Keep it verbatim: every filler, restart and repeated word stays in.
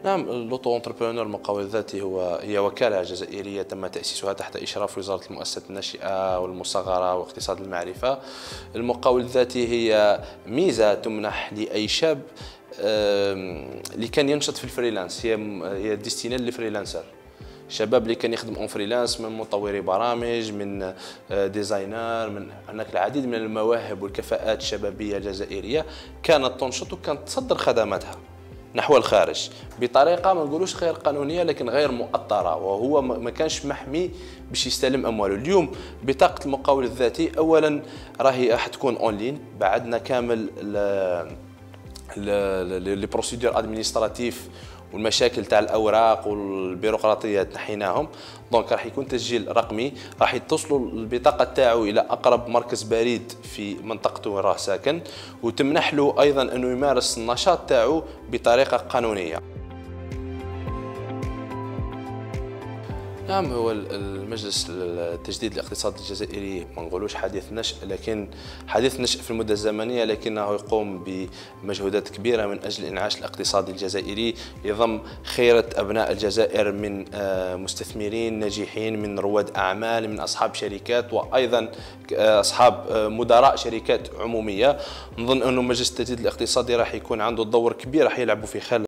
نعم، لوتو انتربرونور المقاول الذاتي هو هي وكالة جزائرية تم تأسيسها تحت إشراف وزارة المؤسسات الناشئة والمصغرة واقتصاد المعرفة. المقاول الذاتي هي ميزة تمنح لأي شاب اللي كان ينشط في الفريلانس، هي هي ديستيني للفريلانسر، الشباب اللي كان يخدم اون فريلانس، من مطوري برامج، من ديزاينر، من هناك العديد من المواهب والكفاءات الشبابية الجزائرية كانت تنشط وكانت تصدر خدماتها نحو الخارج بطريقه ما نقولوش غير قانونيه لكن غير مؤطره، وهو ما كانش محمي باش يستلم امواله. اليوم بطاقه المقاول الذاتي اولا راهي راح تكون اونلاين، بعدنا كامل لي بروسيدور ادمينستراتيف والمشاكل تاع الاوراق والبيروقراطيه تنحيناهم. دونك راح يكون تسجيل رقمي، راح يتصلوا البطاقه تاعو الى اقرب مركز بريد في منطقته وين راه ساكن، وتمنح له ايضا انه يمارس النشاط تاعو بطريقه قانونيه. نعم، هو المجلس التجديد الاقتصادي الجزائري ما نقولوش حديث نشء، لكن حديث نشء في المدة الزمنية، لكنه يقوم بمجهودات كبيرة من أجل الإنعاش الاقتصادي الجزائري، يضم خيرة أبناء الجزائر من مستثمرين ناجحين، من رواد أعمال، من أصحاب شركات، وأيضا أصحاب مدراء شركات عمومية. نظن أنه مجلس التجديد الاقتصادي راح يكون عنده دور كبير راح يلعبوا في خلال